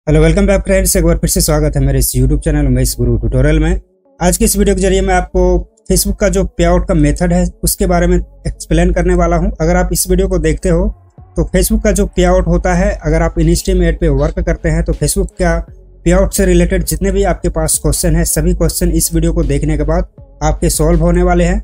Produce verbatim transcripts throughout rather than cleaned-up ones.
Hello welcome back friends, एक बार फिर से स्वागत है मेरे इस यूट्यूब चैनल उमेश गुरु ट्यूटोरियल में। आज की इस वीडियो के जरिए मैं आपको फेसबुक का जो पे आउट का मेथड है उसके बारे में एक्सप्लेन करने वाला हूं। अगर आप इस वीडियो को देखते हो तो फेसबुक का जो पे आउट होता है, अगर आप इनस्ट्रीम एड पे वर्क करते हैं तो फेसबुक का पे आउट से रिलेटेड जितने भी आपके पास क्वेश्चन है सभी क्वेश्चन इस वीडियो को देखने के बाद आपके सॉल्व होने वाले हैं।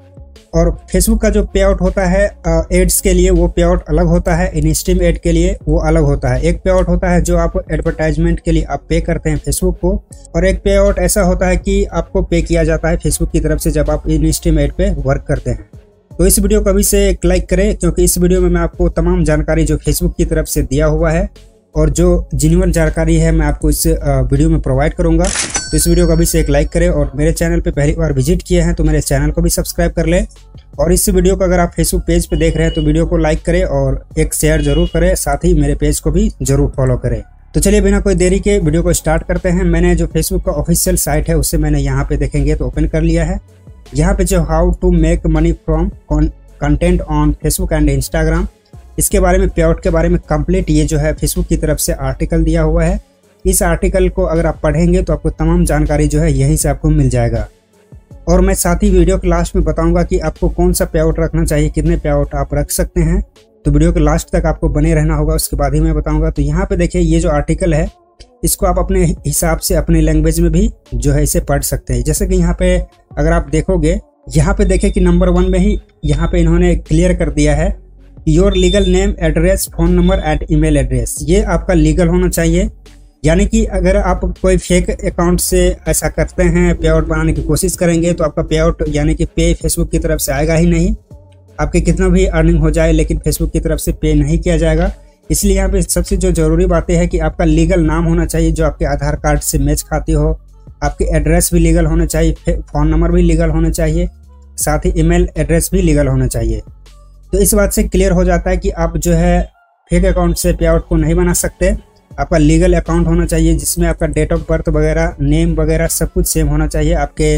और फेसबुक का जो पे आउट होता है एड्स के लिए वो पे आउट अलग होता है, इनस्ट्रीम एड के लिए वो अलग होता है। एक पे आउट होता है जो आप एडवर्टाइजमेंट के लिए आप पे करते हैं फेसबुक को, और एक पे आउट ऐसा होता है कि आपको पे किया जाता है फेसबुक की तरफ से जब आप इनस्ट्रीम एड पे वर्क करते हैं। तो इस वीडियो को अभी से एक लाइक करें, क्योंकि इस वीडियो में मैं आपको तमाम जानकारी जो फेसबुक की तरफ से दिया हुआ है और जो जेन्युइन जानकारी है मैं आपको इस वीडियो में प्रोवाइड करूंगा। तो इस वीडियो को अभी से एक लाइक करें, और मेरे चैनल पे पहली बार विजिट किए हैं तो मेरे चैनल को भी सब्सक्राइब कर लें। और इस वीडियो को अगर आप फेसबुक पेज पे देख रहे हैं तो वीडियो को लाइक करें और एक शेयर जरूर करें, साथ ही मेरे पेज को भी जरूर फॉलो करें। तो चलिए बिना कोई देरी के वीडियो को स्टार्ट करते हैं। मैंने जो फेसबुक का ऑफिशियल साइट है उसे मैंने यहाँ पे देखेंगे तो ओपन कर लिया है। यहाँ पे जो how to make money from content on Facebook and Instagram, इसके बारे में पे आउट के बारे में कंप्लीट ये जो है फेसबुक की तरफ से आर्टिकल दिया हुआ है। इस आर्टिकल को अगर आप पढ़ेंगे तो आपको तमाम जानकारी जो है यहीं से आपको मिल जाएगा। और मैं साथ ही वीडियो के लास्ट में बताऊंगा कि आपको कौन सा पे आउट रखना चाहिए, कितने पे आउट आप रख सकते हैं। तो वीडियो के लास्ट तक आपको बने रहना होगा, उसके बाद ही मैं बताऊंगा। तो यहाँ पे देखिए ये जो आर्टिकल है इसको आप अपने हिसाब से अपने लैंग्वेज में भी जो है इसे पढ़ सकते हैं। जैसे कि यहाँ पे अगर आप देखोगे, यहाँ पे देखिए कि नंबर वन में ही यहाँ पे इन्होंने क्लियर कर दिया है your legal name, address, phone number and email address. ये आपका लीगल होना चाहिए, यानी कि अगर आप कोई फेक अकाउंट से ऐसा करते हैं, पे आउट बनाने की कोशिश करेंगे तो आपका पे आउट यानी कि पे फेसबुक की तरफ से आएगा ही नहीं। आपके कितना भी अर्निंग हो जाए लेकिन फेसबुक की तरफ से पे नहीं किया जाएगा। इसलिए यहाँ पे सबसे जो जरूरी बातें है कि आपका लीगल नाम होना चाहिए जो आपके आधार कार्ड से मैच खाती हो, आपके एड्रेस भी लीगल होना चाहिए, फोन नंबर भी लीगल होना चाहिए, साथ ही ईमेल एड्रेस भी लीगल होना चाहिए। तो इस बात से क्लियर हो जाता है कि आप जो है फेक अकाउंट से पे आउट को नहीं बना सकते। आपका लीगल अकाउंट होना चाहिए जिसमें आपका डेट ऑफ बर्थ वगैरह, नेम वगैरह सब कुछ सेम होना चाहिए, आपके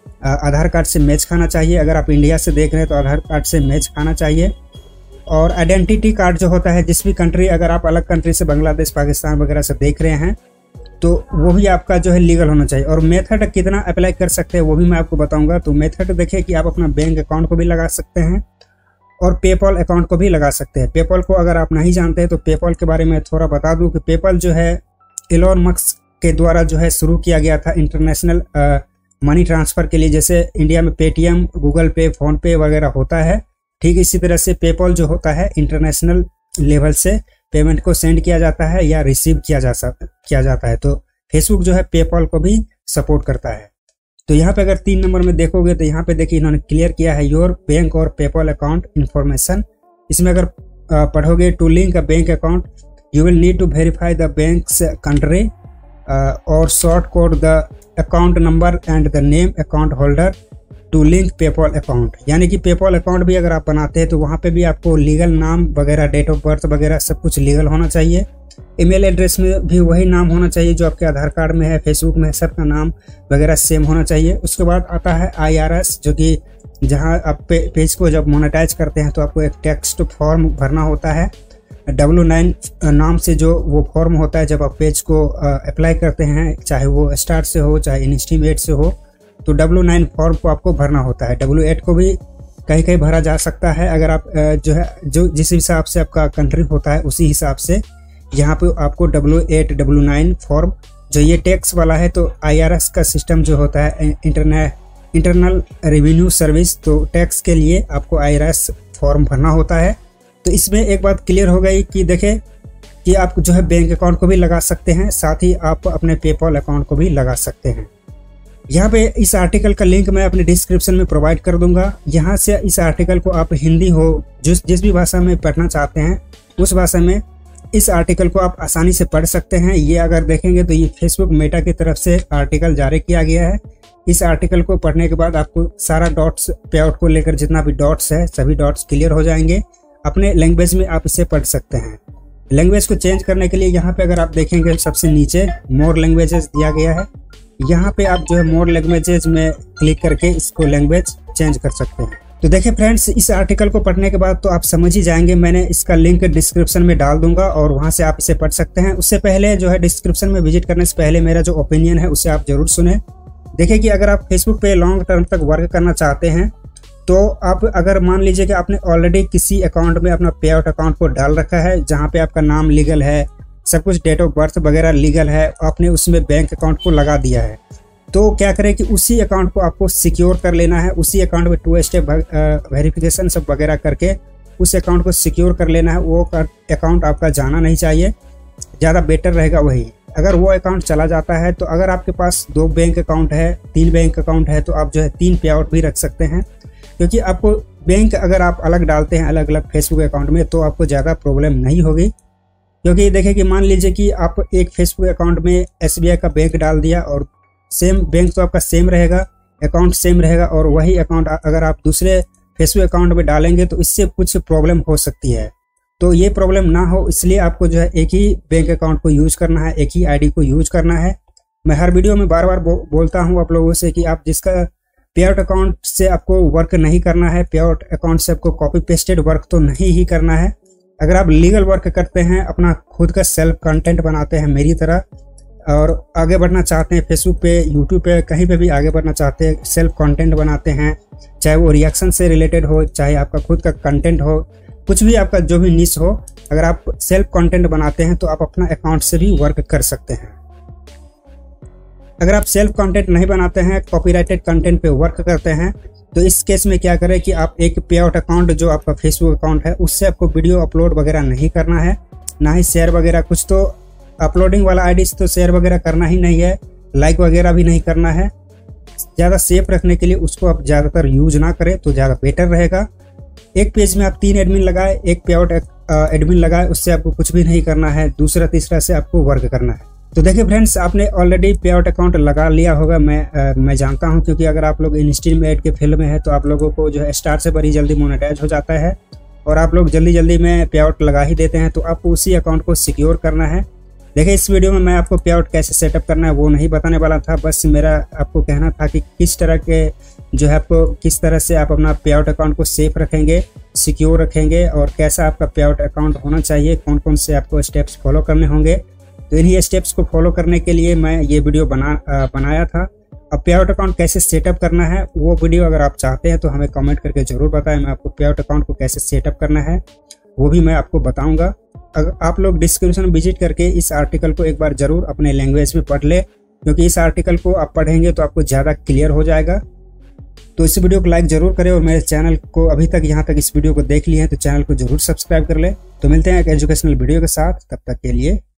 आधार कार्ड से मैच खाना चाहिए। अगर आप इंडिया से देख रहे हैं तो आधार कार्ड से मैच खाना चाहिए। और आइडेंटिटी कार्ड जो होता है जिस भी कंट्री, अगर आप अलग कंट्री से बांग्लादेश, पाकिस्तान वगैरह से देख रहे हैं तो वो भी आपका जो है लीगल होना चाहिए। और मेथड कितना अप्लाई कर सकते हैं वो भी मैं आपको बताऊंगा। तो मेथड देखिए कि आप अपना बैंक अकाउंट को भी लगा सकते हैं और पेपल अकाउंट को भी लगा सकते हैं। पेपल को अगर आप नहीं जानते हैं तो पेपल के बारे में थोड़ा बता दूं कि पेपल जो है एलोन मस्क के द्वारा जो है शुरू किया गया था इंटरनेशनल मनी ट्रांसफ़र के लिए। जैसे इंडिया में पेटीएम, गूगल पे, फोन पे वगैरह होता है, ठीक इसी तरह से पेपल जो होता है इंटरनेशनल लेवल से पेमेंट को सेंड किया जाता है या रिसीव किया जा किया जाता है। तो फेसबुक जो है पेपल को भी सपोर्ट करता है। तो यहाँ पे अगर तीन नंबर में देखोगे तो यहाँ पे देखिए इन्होंने क्लियर किया है योर बैंक और पेपल अकाउंट इन्फॉर्मेशन। इसमें अगर पढ़ोगे to link a bank account you will need to verify the bank's country और short code the account number and the name account holder to link PayPal account. यानी कि PayPal account भी अगर आप बनाते हैं तो वहाँ पे भी आपको लीगल नाम वगैरह, डेट ऑफ बर्थ वगैरह सब कुछ लीगल होना चाहिए। ईमेल एड्रेस में भी वही नाम होना चाहिए जो आपके आधार कार्ड में है, फेसबुक में है, सबका नाम वगैरह सेम होना चाहिए। उसके बाद आता है आई आर एस, जो कि जहां आप पे, पेज को जब मोनेटाइज करते हैं तो आपको एक टेक्स्ट फॉर्म भरना होता है। डब्ल्यू नाइन नाम से जो वो फॉर्म होता है जब आप पेज को अप्लाई करते हैं, चाहे वो स्टार्ट से हो चाहे इनस्ट्रीम एड से हो, तो डब्ल्यू नाइन फॉर्म को आपको भरना होता है। डब्ल्यू एट को भी कहीं कहीं भरा जा सकता है। अगर आप जो है जो जिस हिसाब से आपका कंट्री होता है उसी हिसाब से यहाँ पे आपको W eight, W nine form, जो ये टैक्स वाला है तो आई आर एस का सिस्टम जो होता है इंटरने इंटरनल रेवेन्यू सर्विस, तो टैक्स के लिए आपको आई आर एस फॉर्म भरना होता है। तो इसमें एक बात क्लियर हो गई कि देखें कि आप जो है बैंक अकाउंट को भी लगा सकते हैं, साथ ही आप अपने पेपल अकाउंट को भी लगा सकते हैं। यहाँ पे इस आर्टिकल का लिंक मैं अपने डिस्क्रिप्शन में प्रोवाइड कर दूंगा। यहाँ से इस आर्टिकल को आप हिंदी हो, जिस जिस भी भाषा में पढ़ना चाहते हैं उस भाषा में इस आर्टिकल को आप आसानी से पढ़ सकते हैं। ये अगर देखेंगे तो ये फेसबुक मेटा की तरफ से आर्टिकल जारी किया गया है। इस आर्टिकल को पढ़ने के बाद आपको सारा डॉट्स, पे आउट को लेकर जितना भी डॉट्स है सभी डॉट्स क्लियर हो जाएंगे। अपने लैंग्वेज में आप इसे पढ़ सकते हैं। लैंग्वेज को चेंज करने के लिए यहाँ पे अगर आप देखेंगे सबसे नीचे मोर लैंग्वेजेस दिया गया है। यहाँ पे आप जो है मोर लैंग्वेजेस में क्लिक करके इसको लैंग्वेज चेंज कर सकते हैं। तो देखिए फ्रेंड्स, इस आर्टिकल को पढ़ने के बाद तो आप समझ ही जाएंगे। मैंने इसका लिंक डिस्क्रिप्शन में डाल दूंगा और वहां से आप इसे पढ़ सकते हैं। उससे पहले जो है डिस्क्रिप्शन में विजिट करने से पहले मेरा जो ओपिनियन है उसे आप जरूर सुने। देखिए कि अगर आप फेसबुक पे लॉन्ग टर्म तक वर्क करना चाहते हैं तो आप अगर मान लीजिए कि आपने ऑलरेडी किसी अकाउंट में अपना पे आउट अकाउंट को डाल रखा है जहाँ पे आपका नाम लीगल है, सब कुछ डेट ऑफ बर्थ वगैरह लीगल है, आपने उसमें बैंक अकाउंट को लगा दिया है, तो क्या करें कि उसी अकाउंट को आपको सिक्योर कर लेना है। उसी अकाउंट में टू स्टेप वेरिफिकेशन सब वगैरह करके उस अकाउंट को सिक्योर कर लेना है। वो अकाउंट आपका जाना नहीं चाहिए, ज़्यादा बेटर रहेगा वही। अगर वो अकाउंट चला जाता है तो अगर आपके पास दो बैंक अकाउंट है, तीन बैंक अकाउंट है, तो आप जो है तीन पे आउट भी रख सकते हैं, क्योंकि आपको बैंक अगर आप अलग डालते हैं अलग अलग फेसबुक अकाउंट में तो आपको ज़्यादा प्रॉब्लम नहीं होगी। क्योंकि देखिए कि मान लीजिए कि आप एक फेसबुक अकाउंट में एस बी आई का बैंक डाल दिया और सेम बैंक तो आपका सेम रहेगा, अकाउंट सेम रहेगा, और वही अकाउंट अगर आप दूसरे फेसबुक अकाउंट में डालेंगे तो इससे कुछ प्रॉब्लम हो सकती है। तो ये प्रॉब्लम ना हो इसलिए आपको जो है एक ही बैंक अकाउंट को यूज करना है, एक ही आईडी को यूज करना है। मैं हर वीडियो में बार बार बो, बोलता हूँ आप लोगों से कि आप जिसका पे आउट अकाउंट से आपको वर्क नहीं करना है, पे आउट अकाउंट से आपको कॉपी पेस्टेड वर्क तो नहीं ही करना है। अगर आप लीगल वर्क करते हैं, अपना खुद का सेल्फ कंटेंट बनाते हैं मेरी तरह, और आगे बढ़ना चाहते हैं फेसबुक पे, यूट्यूब पे, कहीं पे भी आगे बढ़ना चाहते हैं, सेल्फ कंटेंट बनाते हैं, चाहे वो रिएक्शन से रिलेटेड हो, चाहे आपका खुद का कंटेंट हो, कुछ भी आपका जो भी निश हो, अगर आप सेल्फ कंटेंट बनाते हैं तो आप अपना अकाउंट से भी वर्क कर सकते हैं। अगर आप सेल्फ कंटेंट नहीं बनाते हैं, कॉपीराइटेड कंटेंट पे वर्क करते हैं, तो इस केस में क्या करें कि आप एक पे आउट अकाउंट जो आपका फेसबुक अकाउंट है उससे आपको वीडियो अपलोड वगैरह नहीं करना है, ना ही शेयर वगैरह। कुछ तो अपलोडिंग वाला आईडी से तो शेयर वगैरह करना ही नहीं है, लाइक वगैरह भी नहीं करना है। ज़्यादा सेफ रखने के लिए उसको आप ज़्यादातर यूज ना करें तो ज़्यादा बेटर रहेगा। एक पेज में आप तीन एडमिन लगाए, एक पे आउट एडमिन लगाए, उससे आपको कुछ भी नहीं करना है, दूसरा तीसरा से आपको वर्क करना है। तो देखिए फ्रेंड्स, आपने ऑलरेडी पे आउट अकाउंट लगा लिया होगा, मैं आ, मैं जानता हूं, क्योंकि अगर आप लोग इंस्ट्रीम एड के फील्ड में है तो आप लोगों को जो है स्टार्ट से बड़ी जल्दी मोनेटाइज हो जाता है और आप लोग जल्दी जल्दी में पे आउट लगा ही देते हैं। तो आपको उसी अकाउंट को सिक्योर करना है। देखिए इस वीडियो में मैं आपको पे आउट कैसे सेटअप करना है वो नहीं बताने वाला था, बस मेरा आपको कहना था कि किस तरह के जो है आपको किस तरह से आप अपना पे आउट अकाउंट को सेफ रखेंगे, सिक्योर रखेंगे, और कैसा आपका पे आउट अकाउंट होना चाहिए, कौन कौन से आपको स्टेप्स फॉलो करने होंगे। तो इन्हीं स्टेप्स को फॉलो करने के लिए मैं ये वीडियो बना आ, बनाया था। अब पे आउट अकाउंट कैसे सेटअप करना है वो वीडियो अगर आप चाहते हैं तो हमें कमेंट करके जरूर बताएं। मैं आपको पे आउट अकाउंट को कैसे सेटअप करना है वो भी मैं आपको बताऊंगा। अगर आप लोग डिस्क्रिप्शन में विजिट करके इस आर्टिकल को एक बार जरूर अपने लैंग्वेज में पढ़ ले, क्योंकि इस आर्टिकल को आप पढ़ेंगे तो आपको ज़्यादा क्लियर हो जाएगा। तो इस वीडियो को लाइक जरूर करें, और मेरे चैनल को अभी तक यहाँ तक इस वीडियो को देख लिए हैं तो चैनल को जरूर सब्सक्राइब कर ले। तो मिलते हैं एक एजुकेशनल वीडियो के साथ, तब तक के लिए